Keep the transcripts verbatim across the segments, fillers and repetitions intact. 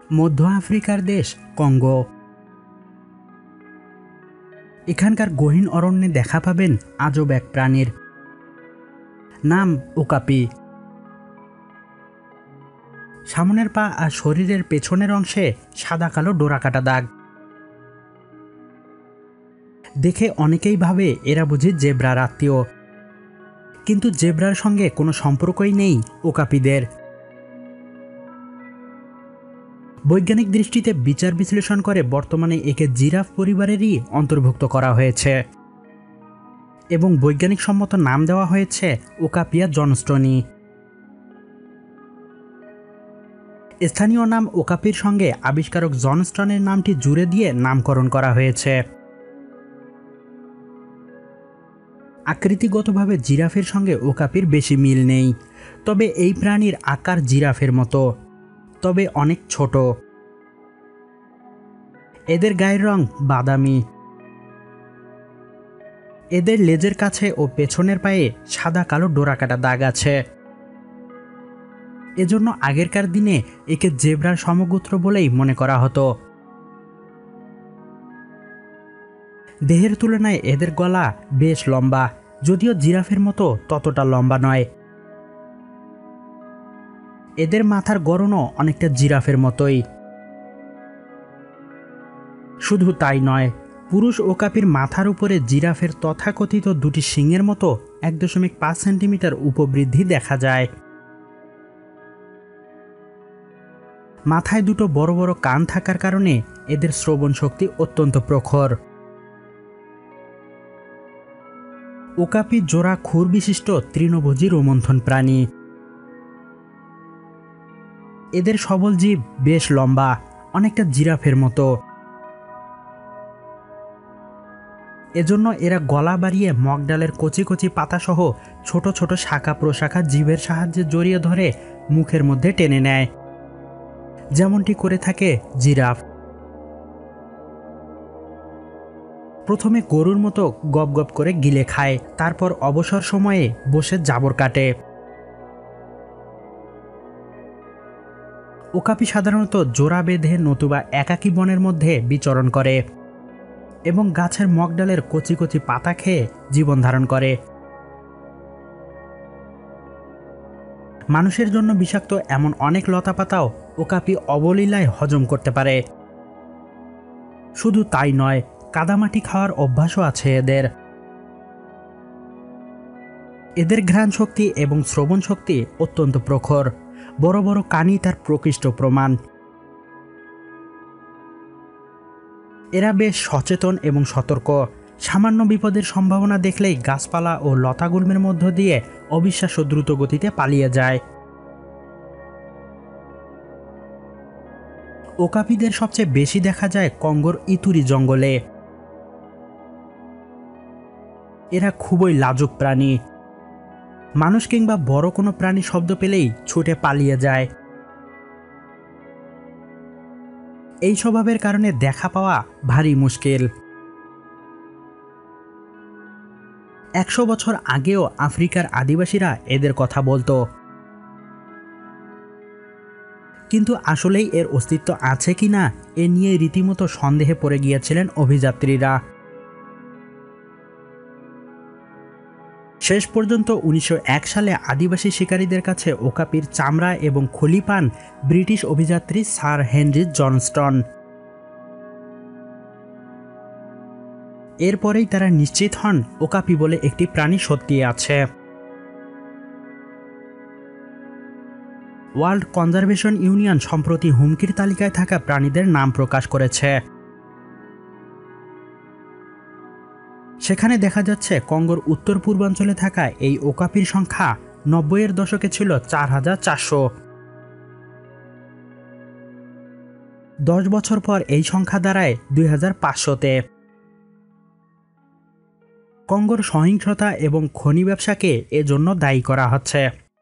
মধ্য আফ্রিকার দেশ কঙ্গো। এখানকার গহীন অরণ্যে দেখা পাবেন আজব এক প্রাণীর নাম ওকাপি। সামনের পা আর শরীরের পেছনের অংশে সাদা কালো ডোরাকাটা দাগ। দেখে অনেকেই ভাবে এরা বুঝি জেব্রার আত্মীয়, কিন্তু জেব্রার সঙ্গে কোনো সম্পর্কই নেই ওকাপিদের। বৈজ্ঞানিক দৃষ্টিতে বিচার বিশ্লেষণ করে বর্তমানে একে জিরাফ পরিবারেরই অন্তর্ভুক্ত করা হয়েছে এবং বৈজ্ঞানিক সম্মত নাম দেওয়া হয়েছে ওকাপিয়া জনস্টনি। স্থানীয় নাম ওকাপির সঙ্গে আবিষ্কারক জনস্টনের নামটি জুড়ে দিয়ে নামকরণ করা হয়েছে। আকৃতিগতভাবে জিরাফের সঙ্গে ওকাপির বেশি মিল নেই, তবে এই প্রাণীর আকার জিরাফের মতো, তবে অনেক ছোট। এদের গায়ের রং বাদামি। এদের লেজের কাছে ও পেছনের পায়ে সাদা কালো ডোরাকাটা দাগ আছে। এজন্য আগেরকার দিনে একে জেব্রার সমগোত্র বলেই মনে করা হতো। দেহের তুলনায় এদের গলা বেশ লম্বা, যদিও জিরাফের মতো ততটা লম্বা নয়। এদের মাথার গড়নও অনেকটা জিরাফের মতোই। শুধু তাই নয়, পুরুষ ওকাপির মাথার উপরে জিরাফের তথাকথিত দুটি শিংয়ের মতো এক দশমিক পাঁচ সেন্টিমিটার উপবৃদ্ধি দেখা যায়। মাথায় দুটো বড় বড় কান থাকার কারণে এদের শ্রবণ শক্তি অত্যন্ত প্রখর। ওকাপি জোড়া খুর বিশিষ্ট তৃণভোজী রোমন্থন প্রাণী। এদের সবল জিভ বেশ লম্বা, অনেকটা জিরাফের মতো। এজন্য এরা গলা বাড়িয়ে মগডালের কচি কচি পাতাসহ ছোট ছোট শাখা প্রশাখা জিভের সাহায্যে জড়িয়ে ধরে মুখের মধ্যে টেনে নেয়, যেমনটি করে থাকে জিরাফ। প্রথমে গরুর মতো গপ গপ করে গিলে খায়, তারপর অবসর সময়ে বসে জাবর কাটে। ওকাপি সাধারণত জোড়া বেঁধে নতুবা একাকী বনের মধ্যে বিচরণ করে এবং গাছের মগডালের কচি কচি পাতা খেয়ে জীবন ধারণ করে। মানুষের জন্য বিষাক্ত এমন অনেক লতাপাতাও ওকাপি অবলীলায় হজম করতে পারে। শুধু তাই নয়, কাদামাটি খাওয়ার অভ্যাসও আছে এদের। এদের ঘ্রাণ শক্তি এবং শ্রবণ শক্তি অত্যন্ত প্রখর। বড় বড় কানই তার প্রকৃষ্ট প্রমাণ। এরা বেশ সচেতন এবং সতর্ক। সামান্য বিপদের সম্ভাবনা দেখলেই গাছপালা ও লতাগুল্মের মধ্য দিয়ে অবিশ্বাস্য দ্রুত গতিতে পালিয়ে যায়। ওকাপিদের সবচেয়ে বেশি দেখা যায় কঙ্গোর ইতুরি জঙ্গলে। এরা খুবই লাজুক প্রাণী। মানুষ কিংবা বড় কোনো প্রাণী শব্দ পেলেই ছুটে পালিয়ে যায়। এই স্বভাবের কারণে দেখা পাওয়া ভারী মুশকিল। একশো বছর আগেও আফ্রিকার আদিবাসীরা এদের কথা বলতো, কিন্তু আসলেই এর অস্তিত্ব আছে কিনা এ নিয়ে রীতিমতো সন্দেহে পড়ে গিয়েছিলেন অভিযাত্রীরা। শেষ পর্যন্ত উনিশশো এক সালে আদিবাসী শিকারীদের কাছে ওকাপির চামড়া এবং খলি পান ব্রিটিশ অভিযাত্রী স্যার হেনরি জনস্টন। এরপরেই তারা নিশ্চিত হন ওকাপি বলে একটি প্রাণী সত্যি আছে। ওয়ার্ল্ড কনজারভেশন ইউনিয়ন সম্প্রতি হুমকির তালিকায় থাকা প্রাণীদের নাম প্রকাশ করেছে। সেখানে দেখা যাচ্ছে কঙ্গোর উত্তর পূর্বাঞ্চলে থাকা এই ওকাপির সংখ্যা নব্বইয়ের দশকে ছিল চার হাজার চারশো। দশ বছর পর এই সংখ্যা দাঁড়ায় দুই হাজার পাঁচশোতে। কঙ্গোর সহিংসতা এবং খনি ব্যবসাকে এজন্য দায়ী করা হচ্ছে।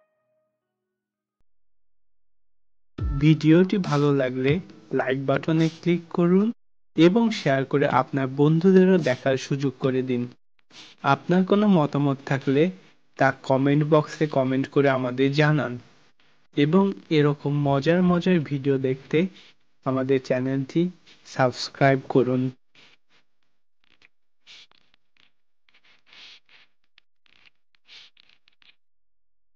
ভিডিওটি ভালো লাগলে লাইক বাটনে ক্লিক করুন এবং শেয়ার করে আপনার বন্ধুদেরও দেখার সুযোগ করে দিন। আপনার কোনো মতামত থাকলে তা কমেন্ট বক্সে কমেন্ট করে আমাদের জানান এবং এরকম মজার মজার ভিডিও দেখতে আমাদের চ্যানেলটি সাবস্ক্রাইব করুন।